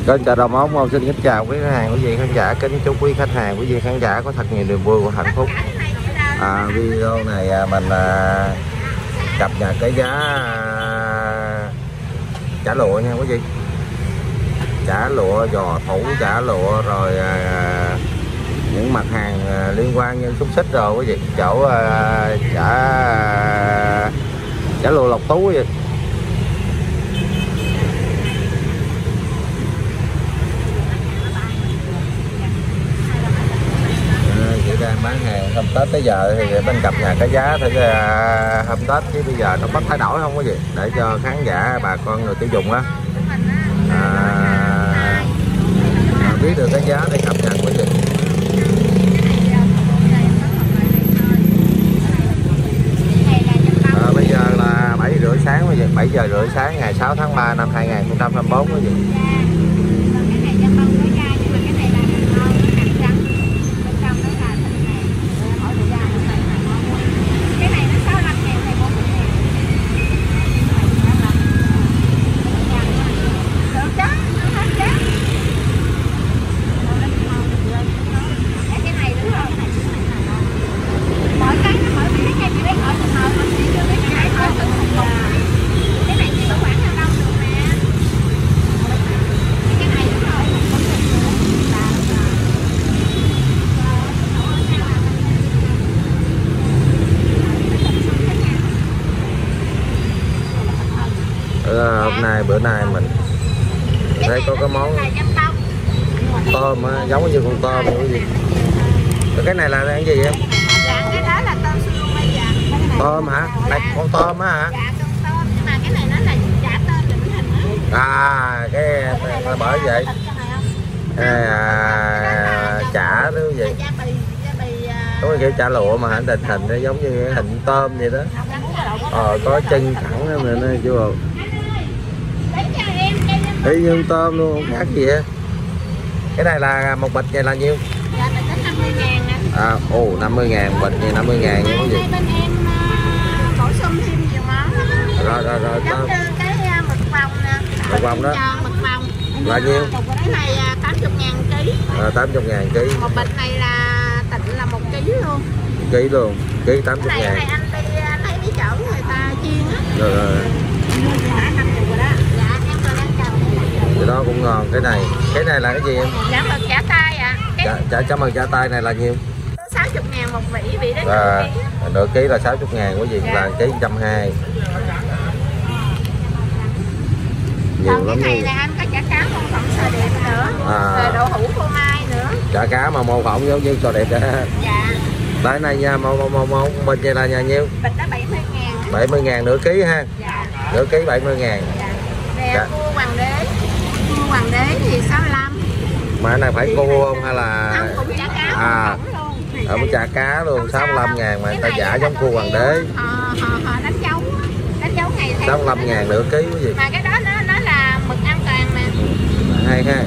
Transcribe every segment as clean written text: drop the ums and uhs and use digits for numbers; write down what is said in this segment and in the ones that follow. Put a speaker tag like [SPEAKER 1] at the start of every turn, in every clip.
[SPEAKER 1] Kênh Chợ Đầu Mối xin kính chào quý khách hàng, quý vị khán giả, kính chúc quý khách hàng, quý vị khán giả có thật nhiều niềm vui và hạnh phúc. Video này mình cập nhật cái giá chả lụa nha quý vị. Chả lụa, giò thủ, chả lụa, rồi những mặt hàng liên quan như xúc xích rồi quý vị. Chỗ chả lụa Lộc Tú quý vị. Đang bán hàng hôm Tết tới giờ thì bên cập nhật cái giá thì hôm Tết chứ bây giờ nó có thay đổi không quý vị, để cho khán giả bà con người tiêu dùng á biết được cái giá để cập nhật quý vị. Bây giờ là 7 rưỡi sáng quý vị, 7 giờ rưỡi sáng ngày 6 tháng 3 năm 2024 quý vị. Hôm nay bữa nay mình thấy có cái món tôm giống như con tôm cái gì. Cái này là cái gì em?
[SPEAKER 2] Cái đó là tôm surimi ạ.
[SPEAKER 1] Tôm hả? Này con tôm á hả?
[SPEAKER 2] Dạ con tôm, nhưng mà cái này nó là chả tôm định hình á.
[SPEAKER 1] Cái bởi vậy. Chả đó quý vị. Có kiểu chả lụa mà hình hình nó giống như hình tôm vậy đó. Có chân thẳng nữa nè chú. Y như tôm luôn, không khác gì á. Cái này là một bịch này là nhiêu?
[SPEAKER 2] Dạ, bịch có 50.000 nè.
[SPEAKER 1] 50.000, bịch này 50.000 nha quý vị.
[SPEAKER 2] Bên em bổ sung thêm nhiều món.
[SPEAKER 1] Rồi.
[SPEAKER 2] Giống như cái mực vòng nè.
[SPEAKER 1] Mực vòng đó.
[SPEAKER 2] Mực vòng.
[SPEAKER 1] Là nhiêu?
[SPEAKER 2] Cái này 80.000 ký.
[SPEAKER 1] 80.000 ký.
[SPEAKER 2] Một bịch này là tịnh là 1 ký luôn.
[SPEAKER 1] Ký luôn, ký 80.000.
[SPEAKER 2] Cái này anh thấy mấy chỗ người ta chiên á.
[SPEAKER 1] Rồi. Cái đó cũng ngon. Cái này là cái gì em?
[SPEAKER 2] Chả mực chả tay ạ.
[SPEAKER 1] Chả mực chả tay này là nhiêu?
[SPEAKER 2] 60.000 một vỉ đó.
[SPEAKER 1] Nửa ký là 60.000 quý vị, là ký 120. Nhiều
[SPEAKER 2] Còn
[SPEAKER 1] lắm
[SPEAKER 2] cái này
[SPEAKER 1] luôn.
[SPEAKER 2] là anh có chả cá mô phỏng sò đẹp nữa. Rồi đậu hũ phô mai nữa.
[SPEAKER 1] Chả cá mà mô phỏng giống như sò đẹp đó.
[SPEAKER 2] Dạ.
[SPEAKER 1] Đây này nha, bên đây là nhà nhiêu?
[SPEAKER 2] Bịch đó 70.000.
[SPEAKER 1] 70.000 nửa ký ha.
[SPEAKER 2] Dạ.
[SPEAKER 1] Nửa ký 70.000.
[SPEAKER 2] Dạ. Cua hoàng đế. Cua hoàng đế thì 65.
[SPEAKER 1] Mà cái này phải cua không hay là
[SPEAKER 2] Không, cũng chả cá luôn.
[SPEAKER 1] Ở chả cá luôn 65.000 mà người ta giả giống cua hoàng đế.
[SPEAKER 2] Họ đánh dấu ngày theo.
[SPEAKER 1] 65.000 nửa ký quý vị.
[SPEAKER 2] Mà cái đó nó là mực an toàn mà.
[SPEAKER 1] Hay ha.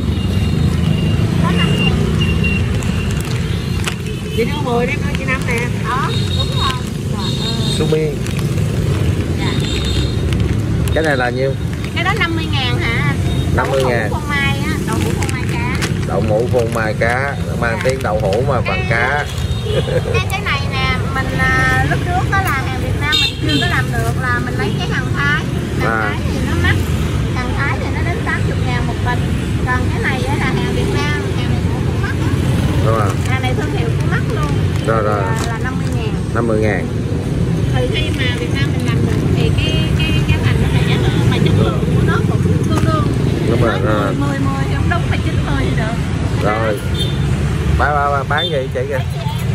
[SPEAKER 2] Chị đưa 10 đấy, chị 5 nè. Đó, đúng rồi.
[SPEAKER 1] Sumi.
[SPEAKER 2] Dạ.
[SPEAKER 1] Cái này là nhiêu?
[SPEAKER 2] Cái đó 50.000 hả?
[SPEAKER 1] 50.000.
[SPEAKER 2] Phô mai á, đậu hũ phô mai cá.
[SPEAKER 1] Đậu hũ phô mai cá, mang tiếng đậu hũ mà bằng cá.
[SPEAKER 2] Cái này nè, mình lúc trước đó là hàng Việt Nam mình chưa có làm được, là mình lấy cái hàng Thái. Hàng Thái thì nó mắc. Hàng Thái thì nó đến 80.000 một bịch. Còn cái này là hàng Việt Nam, hàng này cũng mắc.
[SPEAKER 1] Đúng rồi.
[SPEAKER 2] Hàng này thương hiệu cũng mắc luôn.
[SPEAKER 1] Rồi.
[SPEAKER 2] Là 50.000.
[SPEAKER 1] 50.000.
[SPEAKER 2] Từ khi mà Việt Nam mình làm được thì cái thành nó rẻ hơn, mà chất lượng của nó cũng tương đương.
[SPEAKER 1] Đúng rồi.
[SPEAKER 2] 10 không đúng phải 90 thì được.
[SPEAKER 1] Rồi. Bán gì chị kìa?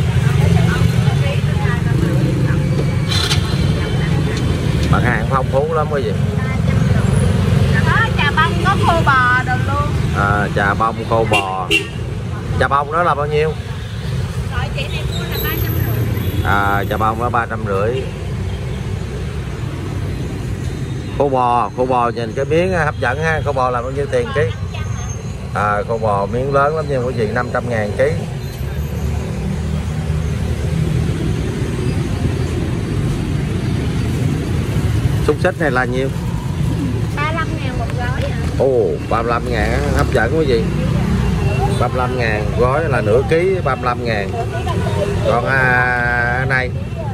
[SPEAKER 1] Mặt hàng phong phú lắm quý vị.
[SPEAKER 2] Có trà bông, có khô bò đồ luôn.
[SPEAKER 1] Trà bông khô bò. Trà bông đó là bao nhiêu?
[SPEAKER 2] Rồi chị này mua là 350.
[SPEAKER 1] Trà bông đó 350. Khô bò nhìn cái miếng hấp dẫn ha. Khô bò là bao nhiêu tiền ký? Khô bò miếng lớn lắm nha quý vị, 500.000 ký. Xúc xích này là nhiêu?
[SPEAKER 2] 35.000 một gói ạ.
[SPEAKER 1] Ồ, 35 ngàn á, hấp dẫn quý vị. 35 ngàn, gói là nửa ký 35 ngàn. Còn này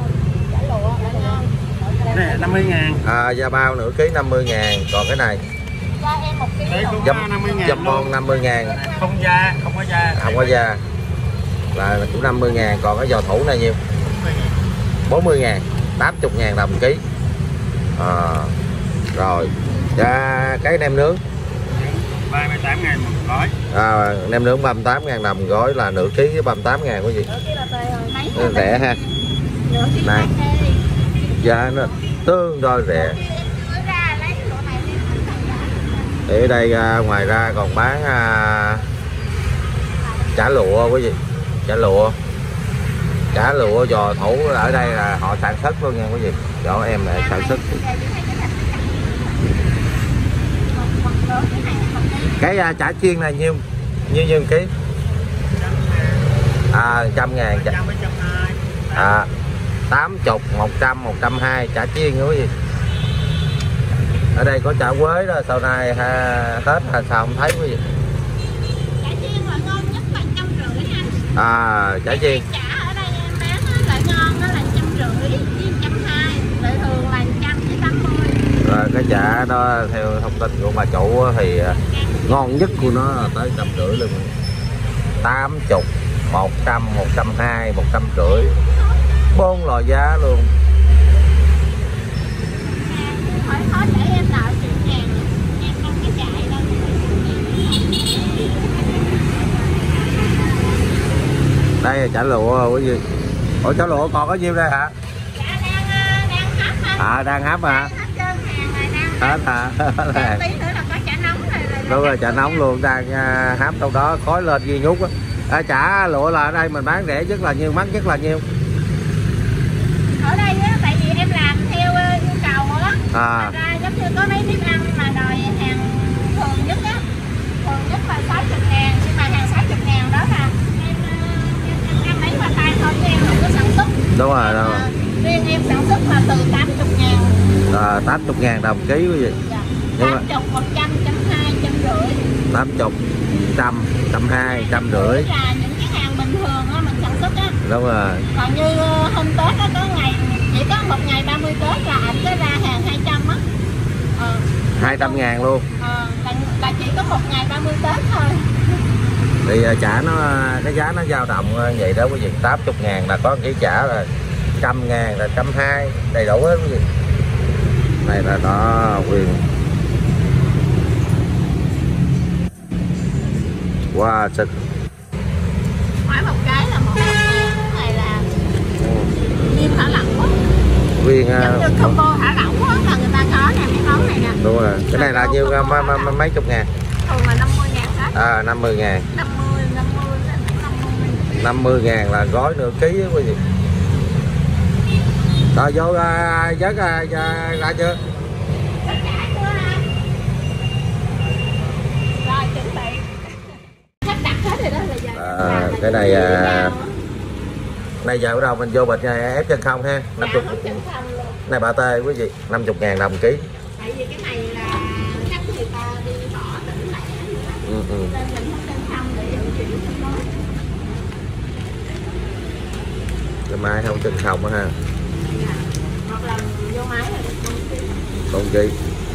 [SPEAKER 3] Này 50 ngàn.
[SPEAKER 1] da bao nửa ký 50 ngàn. Còn cái này dâm bon 50 ngàn.
[SPEAKER 3] Không da, không có da.
[SPEAKER 1] Không có da là cũng 50 ngàn. Còn cái giò thủ này nhiêu? 40 ngàn, 80 ngàn đồng ký. Rồi cái nem nướng
[SPEAKER 3] 38 ngàn một gói.
[SPEAKER 1] Nem nướng 38 ngàn đồng gói là nửa ký với 38 ngàn quý vị. Rẻ ha. Này giá nó tương đối rẻ. Ở đây ngoài ra còn bán chả lụa quý vị. Chả lụa giò thủ ở đây là họ sản xuất luôn nha quý vị. Chỗ em lại sản xuất. Cái chả chiên này nhiêu ký? 100 ngàn. 80, 100, 120 chả chiên nữa gì. Ở đây có chả quế đó, sau này Tết là sao không thấy quý vị.
[SPEAKER 2] Chả chiên là ngon nhất là 150 anh.
[SPEAKER 1] Chả chiên.
[SPEAKER 2] Chả ở đây em bán là ngon đó là 150 với 120, lợi thường là 100 với 80.
[SPEAKER 1] Rồi cái chả đó theo thông tin của bà chủ thì ngon nhất của nó là tới 150 luôn. 80, 100, 120, 150. 4 loại giá luôn.
[SPEAKER 2] Khó để em đợi chuyện ngàn. Em không cái chạy đâu.
[SPEAKER 1] Đây là chả lụa quý vị. Ủa chả lụa còn có nhiêu đây hả?
[SPEAKER 2] Dạ đang hấp.
[SPEAKER 1] Đang hấp hả? Hết hả?
[SPEAKER 2] Tí nữa là có chả nóng rồi.
[SPEAKER 1] Đúng rồi, chả nóng luôn, đang hấp đâu đó khói lên ghi ngút á. Chả lụa là ở đây mình bán rẻ nhất là nhiêu, mắc nhất là nhiêu?
[SPEAKER 2] Ở đây á, tại vì em làm theo yêu cầu á.
[SPEAKER 1] Thật
[SPEAKER 2] ra giống như có mấy bếp ăn mà đòi hàng thường nhất á. Thường nhất là 60 ngàn. Nhưng mà hàng 60 ngàn đó là em lấy qua tay thôi chứ em không có sản xuất.
[SPEAKER 1] Đúng rồi, đâu rồi.
[SPEAKER 2] Riêng em sản xuất là từ 80 ngàn.
[SPEAKER 1] 80 ngàn đồng ký quý vị.
[SPEAKER 2] Dạ.
[SPEAKER 1] Nhưng
[SPEAKER 2] 80, 100, 120, 150.
[SPEAKER 1] 80, 100, 120, 150.
[SPEAKER 2] Là những cái hàng bình thường á, mình sản xuất á.
[SPEAKER 1] Đúng rồi.
[SPEAKER 2] Còn như hôm Tết á, có ngày chỉ có một ngày 30 Tết là ảnh có ra hàng 200 á.
[SPEAKER 1] 200 ngàn luôn.
[SPEAKER 2] Là chỉ có một ngày 30 Tết thôi.
[SPEAKER 1] Thì chả nó cái giá nó dao động vậy đó quý vị. 80 ngàn là có cái chả là 100 ngàn là 120, đầy đủ hết quý vị. Này là nó quyền. Wow, xịt.
[SPEAKER 2] Hỏi một cái là 1 này là viên thả lỏng á.
[SPEAKER 1] Viên
[SPEAKER 2] giống như combo thả lỏng á là người ta có nè, mấy món này nè.
[SPEAKER 1] đúng rồi. Cái này là nhiêu mấy chục ngàn?
[SPEAKER 2] Thường là 50 ngàn hết.
[SPEAKER 1] 50 ngàn.
[SPEAKER 2] 50
[SPEAKER 1] 50 ngàn là gói nửa ký á quý vị. Rồi vô vớt ra chưa?
[SPEAKER 2] Rồi chuẩn bị. Khách đặt hết rồi đó là giờ.
[SPEAKER 1] Cái này này giờ bắt đầu mình vô bịch ép chân không ha. 50. Này bà tê quý vị, 50 ngàn đồng ký.
[SPEAKER 2] Tại vì cái này là khách người ta đi bỏ tỉnh lẻ. Nên mình hấp chân không để vận chuyển trong đó.
[SPEAKER 1] Cái máy không chân không á ha.
[SPEAKER 2] Một lần vô máy là được 1 kg.
[SPEAKER 1] 1 kg.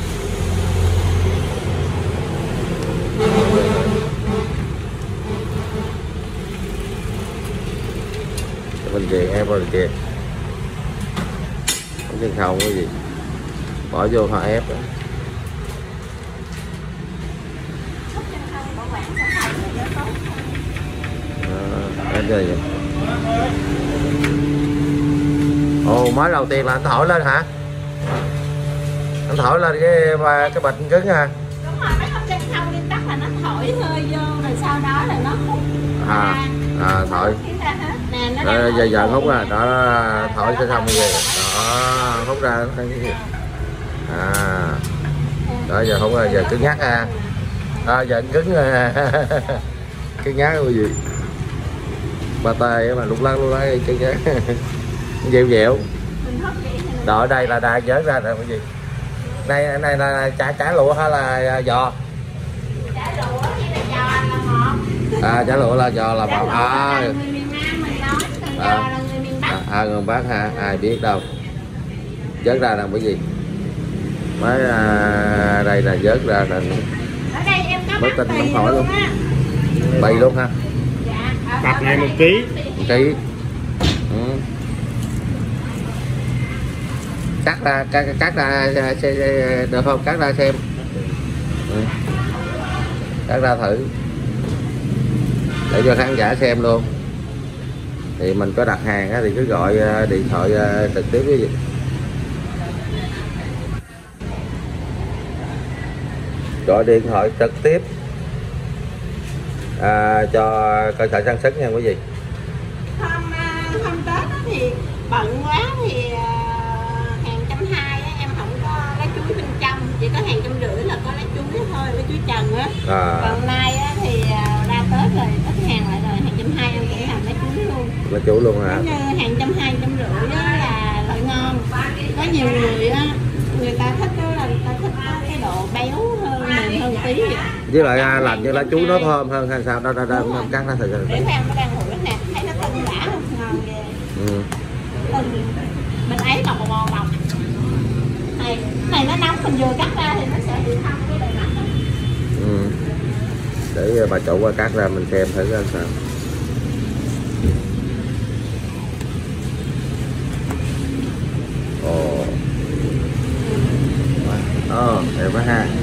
[SPEAKER 1] Bên kia ép bên kia. Không chân không cái gì. Bỏ vô họ ép đó.
[SPEAKER 2] Hấp chân không bảo quản sản phẩm thì nó tốt hơn.
[SPEAKER 1] Ép đây vậy. Ồ, mới đầu tiên là anh thổi lên hả? Anh thổi lên cái bịch cứng ha.
[SPEAKER 2] Đúng rồi, mấy hấp chân không nguyên tắc là nó thổi hơi vô rồi sau đó là nó hút
[SPEAKER 1] thổi.
[SPEAKER 2] Nè, nó
[SPEAKER 1] Giờ hút ra, đó thổi sẽ xong như vậy. Đó, hút ra nó cái gì. Đó giờ hút ra, giờ cứng nhắc ha. Giờ cứng rồi. Cứng nhắc cái gì. Ba tay mà lúc lắc cứng nhắc. Dẻo dẻo. Đó ở đây là đã dớt ra rồi cái gì. Này là chả lụa hay là giò? chả lụa là giò là bảo
[SPEAKER 2] người miền Nam mình nói, còn giò là người miền Bắc.
[SPEAKER 1] người Bắc ha, ai biết đâu. Vớt ra là cái gì? Mới đây là vớt ra là
[SPEAKER 2] Ở đây em có
[SPEAKER 1] mới tin không hỏi luôn.
[SPEAKER 2] á.
[SPEAKER 1] Bì luôn ha.
[SPEAKER 2] Dạ.
[SPEAKER 3] Cặp này 1 ký.
[SPEAKER 1] 1 ký. Cắt ra được không? Cắt ra xem. Cắt ra thử để cho khán giả xem luôn. Thì mình có đặt hàng thì cứ gọi điện thoại trực tiếp với gì. Gọi điện thoại trực tiếp cho cơ sở sản xuất nha quý vị.
[SPEAKER 2] Hôm Tết thì bận quá thì hàng 120 á, em không có lá chuối bên trong, chỉ có hàng 150 là có lá chuối thôi, lá chuối trần á. Còn nay á, thì ra Tết rồi ít hàng lại rồi, hàng 120 em cũng làm lá chuối luôn.
[SPEAKER 1] Lá chuối luôn hả?
[SPEAKER 2] Như hàng 120, 150 á là loại ngon. Có nhiều người á, người ta thích đó là người ta thích cái độ béo hơn, mềm hơn tí vậy.
[SPEAKER 1] Với lại làm như lá chuối nó thơm hơn hay sao? Đâu cắt nó thử.
[SPEAKER 2] Để em nó đang hủi nè, thấy nó tưng đã không? Ngon ghê. Tưng bên ấy còn một bọc. Này nó nóng, mình vừa cắt ra thì nó sẽ bị thâm cái bề mặt đó.
[SPEAKER 1] Để bà chủ qua cắt ra mình xem thử coi sao. Đẹp quá ha.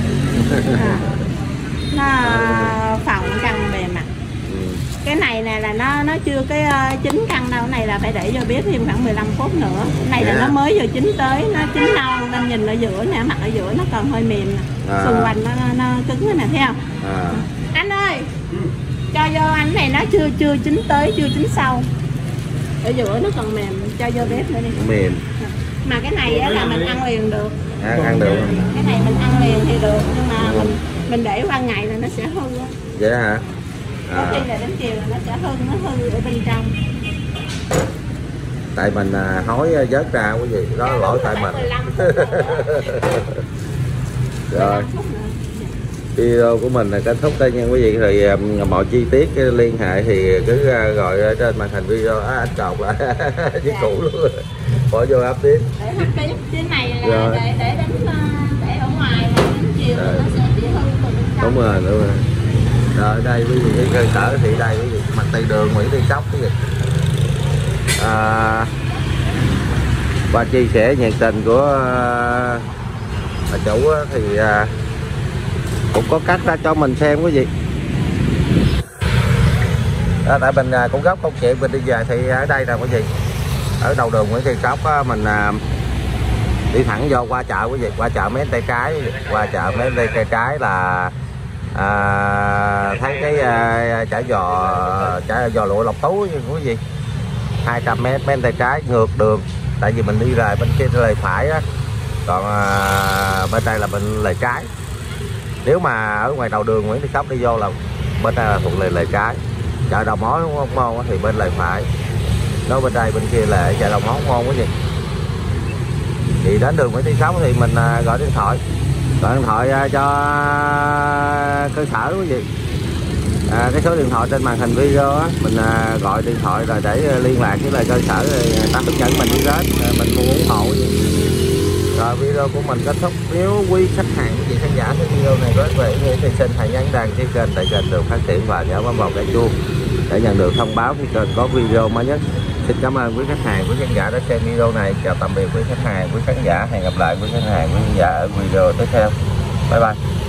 [SPEAKER 2] Nó phồng căng bề mặt. Cái này nè là nó chưa cái chín căng đâu, cái này là phải để vô bếp thêm khoảng 15 phút nữa. Cái này là nó mới vừa chín tới, nó chín non nên nhìn ở giữa nè, mặt ở giữa nó còn hơi mềm nè. Xung quanh nó cứng nè, thấy không? Anh ơi, cho vô anh này nó chưa chín tới, chưa chín sâu. Ở giữa nó còn mềm, cho vô bếp nữa đi.
[SPEAKER 1] Mềm.
[SPEAKER 2] Mà cái này á, là mình ăn liền được.
[SPEAKER 1] Ăn được.
[SPEAKER 2] Cái này mình ăn liền thì được, nhưng mà mình để qua ngày là nó sẽ hư á.
[SPEAKER 1] Vậy hả?
[SPEAKER 2] Có khi là đến chiều là nó sẽ nó hư ở bên trong.
[SPEAKER 1] Tại mình hối vớt ra quý vị, đó là lỗi tại mình. Rồi video của mình là kết thúc đây nha quý vị. Thì mọi chi tiết liên hệ thì cứ gọi trên màn hình video. Anh cột lại với cũ luôn, bỏ vô áp tiếp.
[SPEAKER 2] Để hấp tiếp cái này là để ở ngoài đến chiều nó sẽ bị hư từ bên trong.
[SPEAKER 1] Đúng rồi. Rồi đây quý vị, cơ sở thì đây quý vị, mặt tiền đường Nguyễn Thị Sóc quý vị. Qua chia sẻ nhiệt tình của bà chủ thì cũng có cắt ra cho mình xem quý vị. Tại mình cũng gấp công chuyện mình đi về thì ở đây nè quý vị, ở đầu đường Nguyễn Thị Sóc mình đi thẳng vô qua chợ quý vị, qua chợ Mén Tay Cái, qua chợ Mén Tay Cái là thấy cái chả giò lụa Lộc Tú quý vị, 200m Mén Tay Cái ngược đường, tại vì mình đi về bên kia lề phải á, còn bên đây là bên lề trái. Nếu mà ở ngoài đầu đường Nguyễn Thị Sóc đi vô là bên đây là thuộc lề trái. Chợ Đầu Mối Hóc Môn thì bên lề phải, nó bên đây bên kia là chợ Đầu Mối Hóc Môn quý vị. Thì đến đường Nguyễn Thị Sóc thì mình gọi điện thoại cho cơ sở quý vị. Cái số điện thoại trên màn hình video á, mình gọi điện thoại rồi để liên lạc với lại cơ sở, người ta hướng dẫn mình đi đến, mình muốn ủng hộ gì. Rồi video của mình kết thúc. Nếu quý khách hàng quý vị khán giả thấy video này có vẻ như thì xin hãy nhấn đăng ký kênh để kênh được phát triển và nhớ bấm vào cái chuông để nhận được thông báo khi kênh có video mới nhất. Xin cảm ơn quý khách hàng, quý khán giả đã xem video này. Chào tạm biệt quý khách hàng, quý khán giả. Hẹn gặp lại quý khách hàng, quý khán giả ở video tiếp theo. Bye bye.